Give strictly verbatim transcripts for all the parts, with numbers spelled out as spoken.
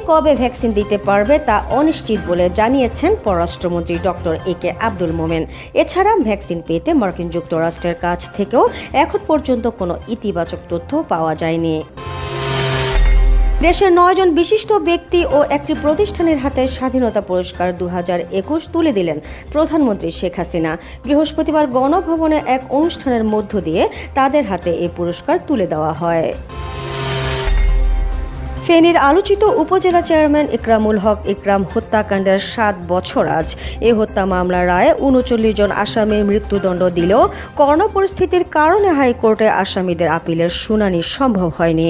কবে ভ্যাকসিন দিতে পারবে তা অনিশ্চিত বলে জানিয়েছেন পররাষ্ট্রমন্ত্রী ডক্টর এ কে আব্দুল মোমেন। এছাড়া ভ্যাকসিন পেতে মার্কিন যুক্তরাষ্ট্রের কাছ থেকেও এখন পর্যন্ত কোনো ইতিবাচক তথ্য পাওয়া যায়নি। দেশের নয়জন বিশিষ্ট ব্যক্তি ও একটি প্রতিষ্ঠানের হাতে স্বাধীনতা পুরস্কার দু হাজার একুশ তুলে দিলেন প্রধানমন্ত্রী শেখ হাসিনা। বৃহস্পতিবার গণভবনে এক অনুষ্ঠানের মধ্য দিয়ে তাদের হাতে এই পুরস্কার তুলে দেওয়া হয়। ফেনীর আলোচিত উপজেলা চেয়ারম্যান ইকরামুল হক ইকরাম হত্যাকাণ্ডের সাত বছর আজ। এই হত্যা মামলার রায়ে উনচল্লিশ জন আসামির মৃত্যুদণ্ড দিলেও করোনা পরিস্থিতির কারণে হাইকোর্টে আসামিদের আপিলের শুনানি সম্ভব হয়নি।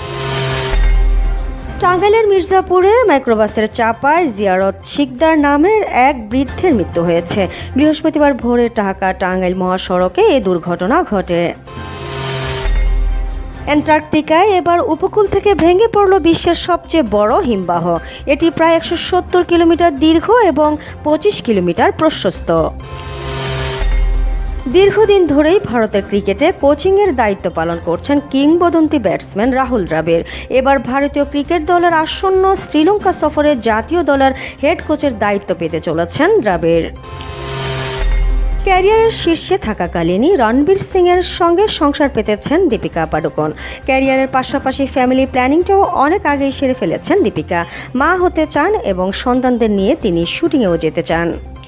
টাঙ্গাইলের মির্জাপুরে মাইক্রোবাসের চাপায় জিয়ারত শিকদার নামের এক বৃদ্ধের মৃত্যু হয়েছে। বৃহস্পতিবার ভোরে ঢাকা টাঙ্গাইল মহাসড়কে এই দুর্ঘটনা ঘটে। অ্যান্টার্কটিকায় এবার উপকূল থেকে ভেঙে পড়ল বিশ্বের সবচেয়ে বড় হিমবাহ। এটি প্রায় একশো সত্তর কিলোমিটার দীর্ঘ এবং পঁচিশ কিলোমিটার প্রশস্ত। দীর্ঘদিন ধরেই ভারতের ক্রিকেটে কোচিংয়ের দায়িত্ব পালন করছেন কিংবদন্তি ব্যাটসম্যান রাহুল দ্রাবিড়। এবার ভারতীয় ক্রিকেট দলের আসন্ন শ্রীলঙ্কা সফরে জাতীয় দলের হেড কোচের দায়িত্ব পেতে চলেছেন দ্রাবিড়। ক্যারিয়ারের শীর্ষে থাকাকালীনই রণবীর সিং এর সঙ্গে সংসার পেতেছেন দীপিকা পাডুকোন। ক্যারিয়ারের পাশাপাশি ফ্যামিলি প্ল্যানিংটাও অনেক আগেই সেরে ফেলেছেন দীপিকা। মা হতে চান এবং সন্তানদের নিয়ে তিনি শুটিংয়েও যেতে চান।